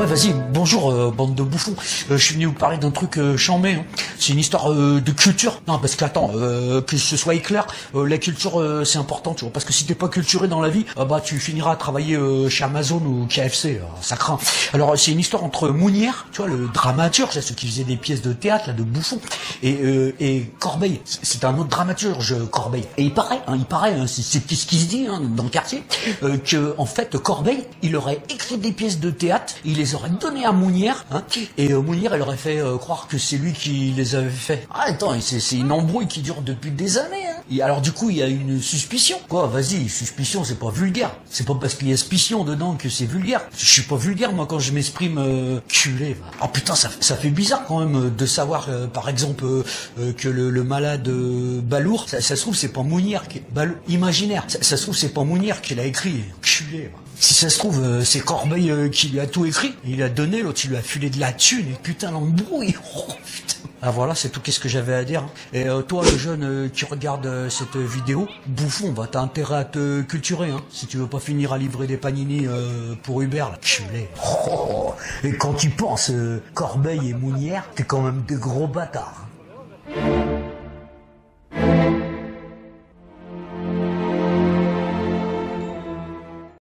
Ouais, vas-y, bonjour, bande de bouffons. Je suis venu vous parler d'un truc chambé. Hein. C'est une histoire de culture. Non, parce qu'attends, que ce soit clair, la culture, c'est important, tu vois. Parce que si t'es pas culturé dans la vie, bah tu finiras à travailler chez Amazon ou KFC. Ça craint. Alors, c'est une histoire entre Mounière, tu vois, le dramaturge, ceux qui faisaient des pièces de théâtre, là, de bouffons, et Corbeil. C'est un autre dramaturge, Corbeil. Et il paraît, c'est ce qui se dit dans le quartier, que en fait, Corbeil, il aurait écrit des pièces de théâtre, il les aurait données à Mounière, et Mounière, elle aurait fait croire que c'est lui qui les avait fait. Ah, attends, c'est une embrouille qui dure depuis des années. Et alors du coup, il y a une suspicion. Quoi, vas-y, suspicion, c'est pas vulgaire. C'est pas parce qu'il y a suspicion dedans que c'est vulgaire. Je suis pas vulgaire, moi, quand je m'exprime culé. Va. Oh putain, ça fait bizarre quand même de savoir, par exemple, que le malade Balourd, ça se trouve, c'est pas Mounière imaginaire. Ça se trouve, c'est pas Mounière qui l'a écrit. Culé, va. Si ça se trouve, c'est Corbeil qui lui a tout écrit. Il a donné, l'autre, il lui a filé de la thune, et putain, l'embrouille. Oh, putain. Ah voilà, c'est tout qu'est-ce que j'avais à dire. Et toi, le jeune qui regarde cette vidéo, bouffon, va t'as intérêt à te culturer, hein, si tu veux pas finir à livrer des panini pour Uber, là, culé. Oh, et quand tu penses Corbeil et Mounière, t'es quand même des gros bâtards.